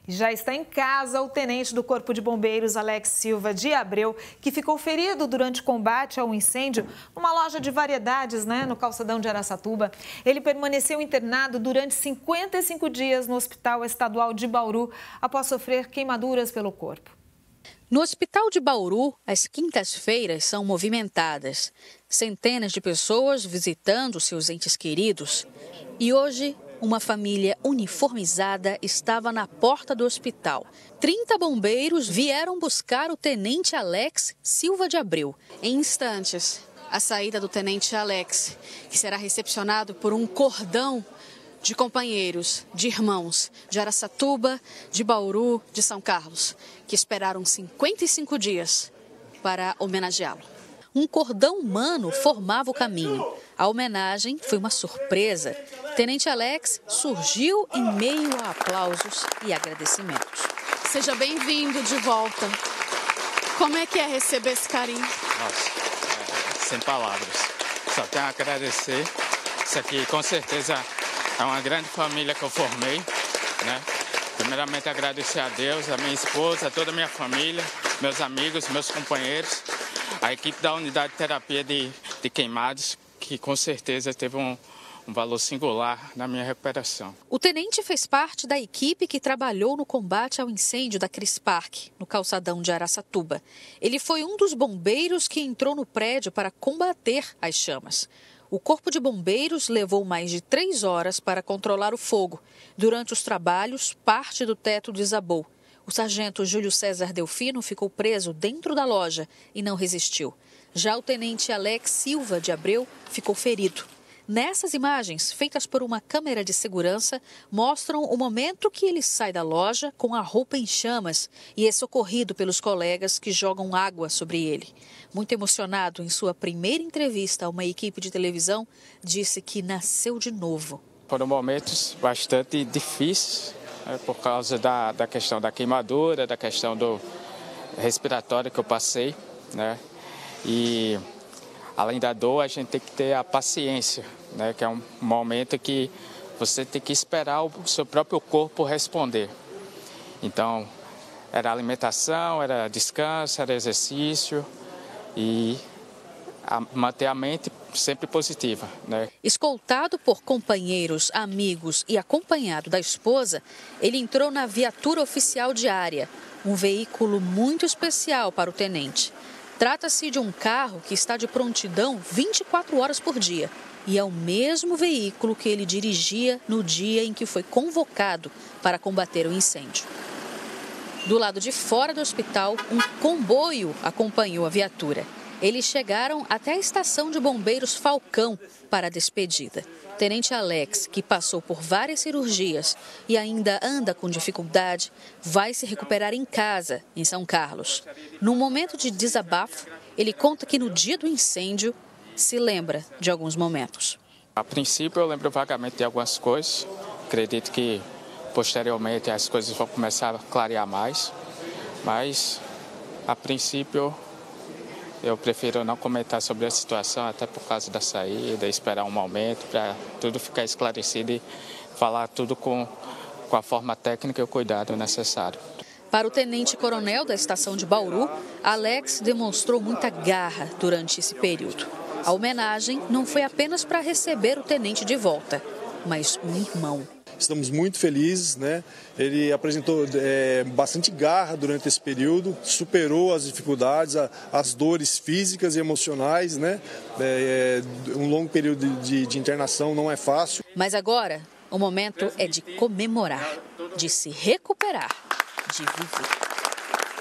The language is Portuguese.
E já está em casa o tenente do Corpo de Bombeiros, Alex Silva de Abreu, que ficou ferido durante o combate ao incêndio numa loja de variedades, no calçadão de Araçatuba. Ele permaneceu internado durante 55 dias no Hospital Estadual de Bauru, após sofrer queimaduras pelo corpo. No Hospital de Bauru, as quintas-feiras são movimentadas. Centenas de pessoas visitando seus entes queridos. E hoje, uma família uniformizada estava na porta do hospital. 30 bombeiros vieram buscar o tenente Alex Silva de Abreu. Em instantes, a saída do tenente Alex, que será recepcionado por um cordão de companheiros, de irmãos, de Araçatuba, de Bauru, de São Carlos, que esperaram 55 dias para homenageá-lo. Um cordão humano formava o caminho. A homenagem foi uma surpresa. Tenente Alex surgiu em meio a aplausos e agradecimentos. Seja bem-vindo de volta. Como é que é receber esse carinho? Nossa, sem palavras. Só tenho a agradecer. Isso aqui, com certeza, é uma grande família que eu formei, Primeiramente, agradecer a Deus, a minha esposa, a toda a minha família, meus amigos, meus companheiros, a equipe da unidade de terapia de queimados, que com certeza teve um valor singular na minha recuperação. O tenente fez parte da equipe que trabalhou no combate ao incêndio da Cris Park, no calçadão de Araçatuba. Ele foi um dos bombeiros que entrou no prédio para combater as chamas. O Corpo de Bombeiros levou mais de 3 horas para controlar o fogo. Durante os trabalhos, parte do teto desabou. O sargento Júlio César Delfino ficou preso dentro da loja e não resistiu. Já o tenente Alex Silva de Abreu ficou ferido. Nessas imagens, feitas por uma câmera de segurança, mostram o momento que ele sai da loja com a roupa em chamas e é socorrido pelos colegas que jogam água sobre ele. Muito emocionado, em sua primeira entrevista a uma equipe de televisão, disse que nasceu de novo. Foram momentos bastante difíceis, por causa da questão da queimadura, da questão do respiratório que eu passei, E além da dor, a gente tem que ter a paciência, que é um momento que você tem que esperar o seu próprio corpo responder. Então, era alimentação, era descanso, era exercício e manter a mente sempre positiva. Escoltado por companheiros, amigos e acompanhado da esposa, ele entrou na viatura oficial diária, um veículo muito especial para o tenente. Trata-se de um carro que está de prontidão 24 horas por dia e é o mesmo veículo que ele dirigia no dia em que foi convocado para combater o incêndio. Do lado de fora do hospital, um comboio acompanhou a viatura. Eles chegaram até a estação de bombeiros Falcão para a despedida. Tenente Alex, que passou por várias cirurgias e ainda anda com dificuldade, vai se recuperar em casa, em São Carlos. Num momento de desabafo, ele conta que no dia do incêndio se lembra de alguns momentos. A princípio, eu lembro vagamente de algumas coisas. Acredito que posteriormente as coisas vão começar a clarear mais. Mas, a princípio, eu prefiro não comentar sobre a situação, até por causa da saída, esperar um momento para tudo ficar esclarecido e falar tudo com a forma técnica e o cuidado necessário. Para o tenente-coronel da estação de Bauru, Alex demonstrou muita garra durante esse período. A homenagem não foi apenas para receber o tenente de volta, mas um irmão. Estamos muito felizes, Ele apresentou bastante garra durante esse período, superou as dificuldades, as dores físicas e emocionais, Um longo período de internação não é fácil. Mas agora, o momento é de comemorar, de se recuperar, de viver.